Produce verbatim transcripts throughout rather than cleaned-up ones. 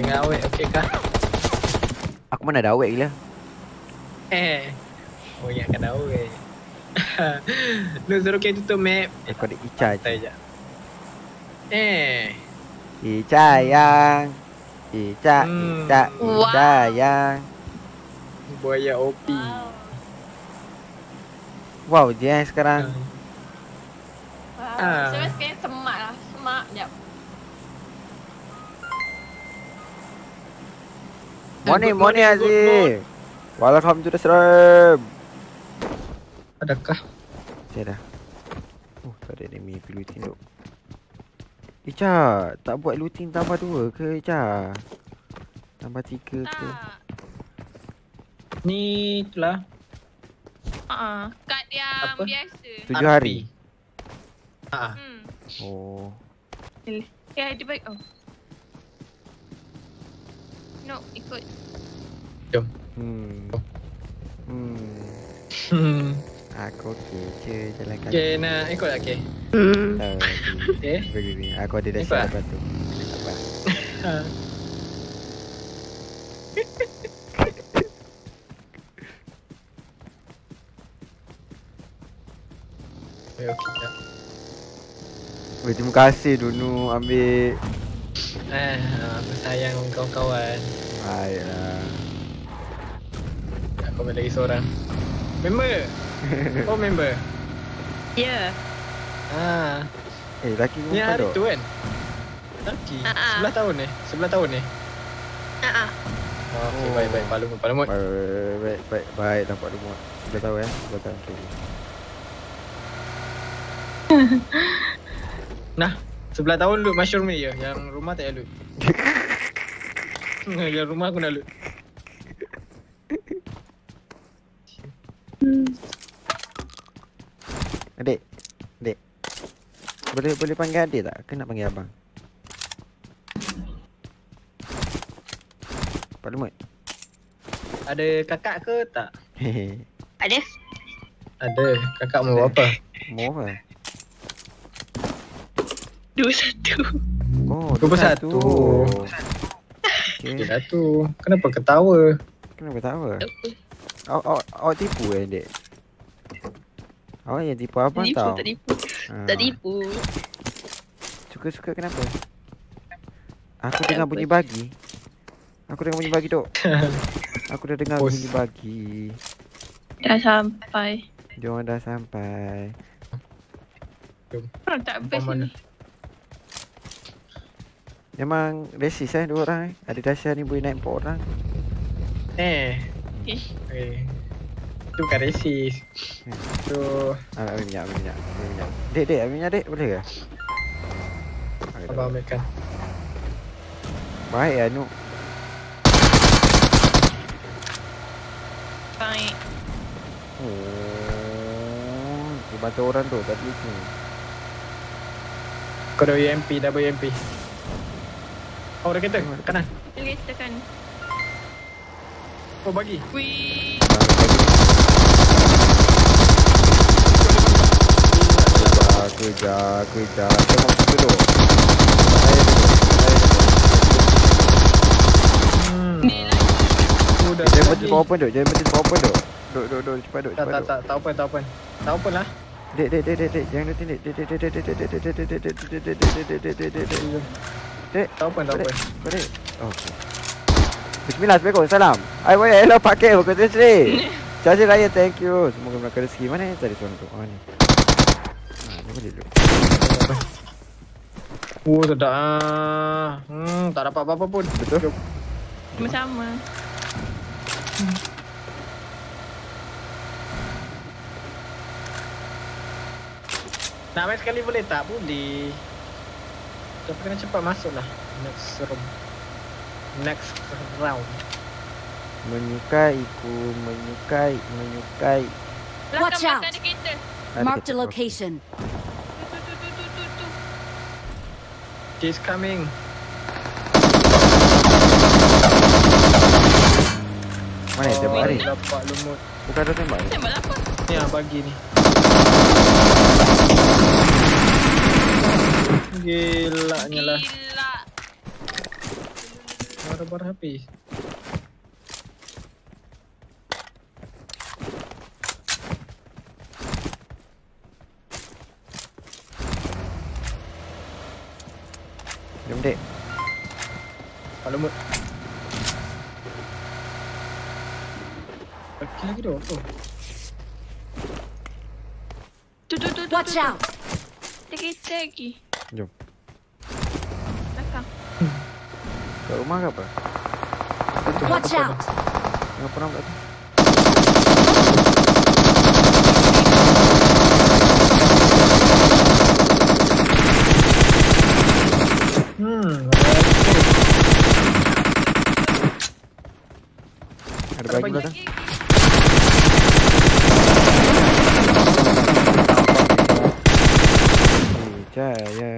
Tengah awet, okey kah? Aku mana ada awet gila. Eh. Oh, yang akan awet. Lu suruh kita tutup map. Aku ada Ica je. Eh. Ica yang. Ica, Hmm. Ica, Wow. Ica yang. Buaya O P. Wow, dia yang sekarang. Wow. Ah. Saya sekarang semak lah. Semak. Sekejap. Morning, Good morning morning, good Aziz. Welcome to the stream. Adakah? Saya dah. Oh, tak ada enemy pergi looting duk. Ica, tak buat looting tambah dua ke Ica? Tambah tiga ke? Tak. Ni itulah. Uh-uh. Kad yang Apa? biasa. Tujuh hari. Ha. Hmm. Oh. Ya, dia baik. Oh. No, ikut. Jom. Hmm. Hmm. Hmm. Aku okey je jalan kaki. Okay, nak ikut tak? Okay. Hmm. Okay. Begini, aku ada Ikut dasar tak? apa tu. Apa? Ha. Okay, okay tak. Weh, terima kasih Dunu ambil. Eh, aku sayang kawan-kawan. Baiklah. Aku ambil lagi seorang. Member. Oh, member. Ya. Ha. Eh, laki Ni rumah hari tu. tu kan? Laki. Ah, ah. Sebelah tahun ni. Sebelah tahun ni. Uh-uh. Oh, okay, Oh. baik baik. Pak Lumut, Pak Lumut. Baik, baik, baik, baik nampak rumah. Sudah tahu eh, sudah tahu. Okay. Nah, sebelah tahun loot mushroom ni je. Yang rumah tak payah loot. Yang rumah aku nak loot. Adik, adik. Boleh boleh panggil adik tak? Ke nak panggil abang? Pak Lumut. Ada kakak ke tak? Hehe. Ada? Ada. Kakak mau apa? Mau apa? Dua satu. Oh, Dua satu. Okay. Okay, satu. Kenapa ketawa? Kenapa tahu? Awak awak awak tipu eh, dek? Awak yang tipu abang Tipu, tau. tak tipu. Ah. Tak tipu. Suka-suka kenapa? Aku dengar bunyi bagi. Aku dengar bunyi bagi dok. Aku dah dengar Bos. bunyi bagi. Dah sampai. Diorang dah sampai. Orang tak best Mana? ni. Memang resis eh dua orang eh. Ada Dasha ni boleh naik empat orang. Eh. Eh. Okay. Itu bukan resis. Tu. Ah, ambil minyak, ambil minyak, ambil minyak. Dek, dek, ambil minyak dek, boleh ke? Okay, Abang ambilkan. baik ya Nuk. Baik. Oh, dia bantu orang tu tadi tu. Kau ada U M P, double U M P. Oh, ada kereta. Kanan. Dia tekan. Oh, bagi. Wih. Kejar, kejar, kejar. Tengok situ tu. Hmm. Ni lah. Oh, dah Jangan lagi. mati power point duk, jangan mati power point duk. Duk, duk, duk, cepat duk, Tak, cepat tak, duk. tak. Tak open, tak open. Tak open lah. Dek, dek, dek, dek, dek, jangan looting dek. Dek, dek, dek, dek, dek, dek, dek, dek, dek, dek, dek, dek, dek, dek, dek, dek, dek, dek, dek. Dek, Tak open, tak dek, open. kau dek. Okey. Bismillah, Assalamualaikum, salam. Hai, boy, hello, pakai, bukan sendiri. Caci raya, thank you. Semoga mereka rezeki. Mana yang tadi seorang tu? Oh, ni. Ha, ni boleh duduk. Oh, sedap ah. Hmm, tak dapat apa-apa pun. Betul? Sama-sama. Nak main sekali boleh tak? Boleh. Tapi kena cepat masuk lah. Next round. Next round. Menyukaiku, menyukai, menyukai. Belakang, Watch out. belakang ada kereta. Ada Marked a kereta. location. Tu, tu, tu, tu, tu, tu. She's coming. Mana yang tembak ni? Dapat lumut. Bukan ada tembak ni? Tembak apa? Ni yang bagi ni. Gilanya lah. Gila. Bara-bara habis. Jom dek. Kalau mood. Okey lagi dah. Oh. Tu tu tu tu. Watch out! Ada kereta lagi. Jom. Belakang. Kat rumah ke apa? Watch out! Tengah perang kat tu. Hmm. Ada Ada bagi bagi. belakang. Lagi, lagi. Jaya.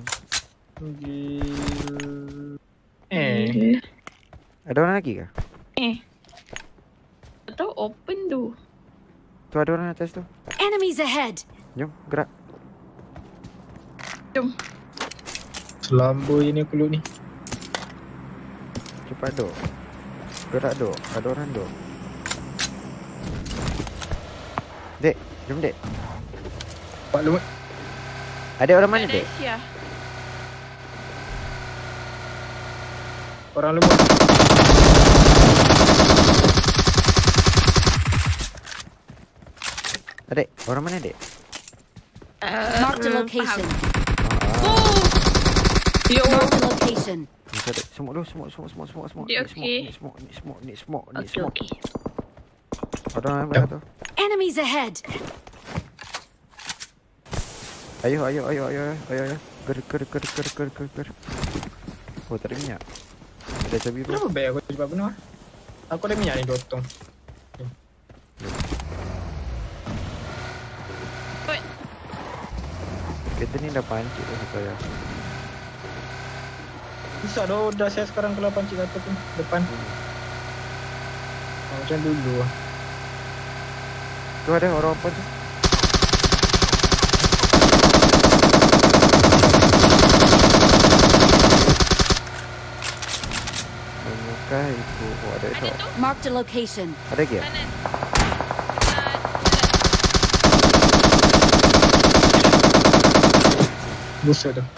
Gil. Eh. Ada orang lagi ke? Eh. Tak tahu open tu. Tu ada orang atas tu. Enemies ahead! Jom, gerak. Jom. Selamba je ni aku loot ni. Cepat duk. Gerak duk. Ada orang duk. Dek, jom dek. Pak loot. Ada orang mana Ada dek? Asia. Orang lemah. Adek, orang mana dek? Uh, Mark the location. Ah, Oh. Yo. Mark the location. Bisa dek. Semut dulu, semut, semut, semut, semut, semut. Dia Ni semut, okey. ni semut, ni semut, ni semut, ni Okey semut. okey. Ada orang mana tu? Enemies ahead! Ayo, ayo, ayo, ayo, ayo, ayo. Ger, ger, ger, ger, ger, ger, ger. Oh, tak ada minyak. Ada cabai pun. Kenapa baik aku cepat penuh? Aku ada minyak ni dotong. Oi. Kita ni dah pancit dah sampai ya. Bisa dah dah saya sekarang kalau pancit kata pun depan. Oh, macam dulu lah. Tu ada orang apa tu? Menyukai itu. Oh, ada itu. Ada tu. Mark the location. Ada lagi ya? Kanan. Busuk tu.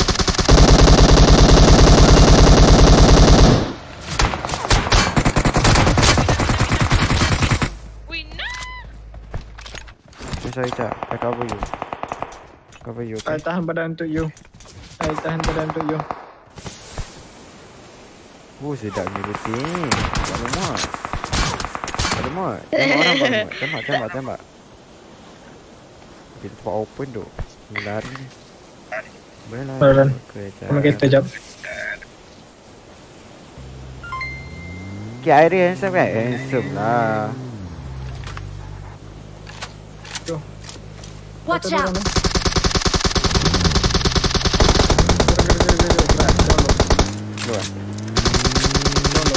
Wih, nah. Sorry, Cak. I cover you. Cover you, Saya okay? tahan badan untuk you. Saya tahan badan untuk you. Oh, sedap ni betul. Tak lemah. Tak lemah. Tembak orang tak lemah. Tembak, tembak, tembak. Kita tempat open tu. Lari ni. Boleh lari. Boleh, Lan. Okay, Cak. Sama kereta jap. Okay, Airi handsome kan? Handsome lah. Tu. Watch Satu out! orang tu. Gerak, gerak, gerak, gerak, gerak. Tolong, Luar. tolong.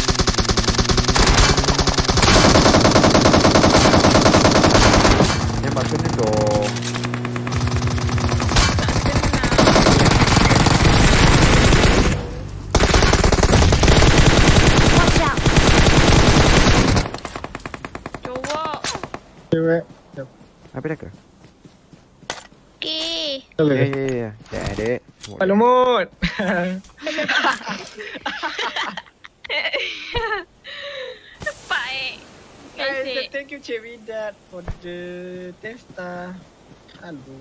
Tembak kena dong. Watch out! Cowok. Cewek. Jap. Habis dah ke? Okey. Ya, Okey. ya, ya, ya. Ya, adik. Semua Pak Lumut. Baik. Guys, Guys, thank you Cik Widat for the ten star. Halo.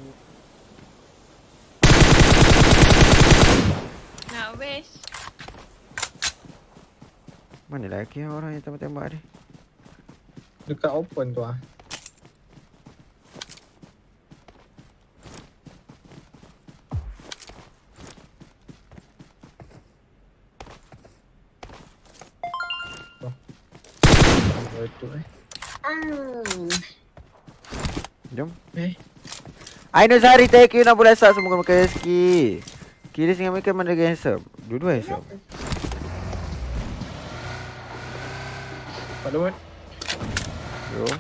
nak west. Mana lagi orang yang tembak-tembak ni? Dekat open tu ah. Betul eh. Jom. Eh. Ainusari, thank you enam belas sub. Semoga makan rezeki. Kiris dengan mereka mana lagi handsome? Dua-dua handsome. Pak Lumut. Jom.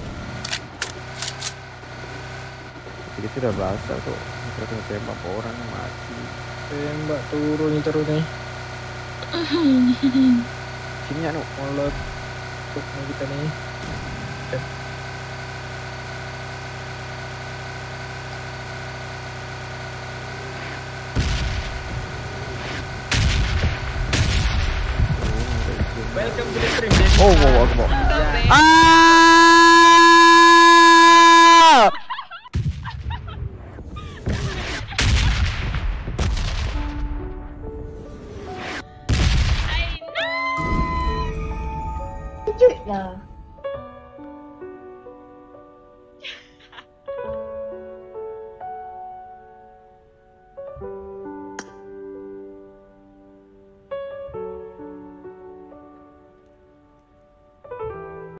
Kita sudah berasa tu. Kita kena tembak orang ni mati. Tembak turun ni terus ni. Sini anu. Molot untuk kita nih. Welcome to the stream. Oh, wow, aku mau. Mantap, Bek. Ah!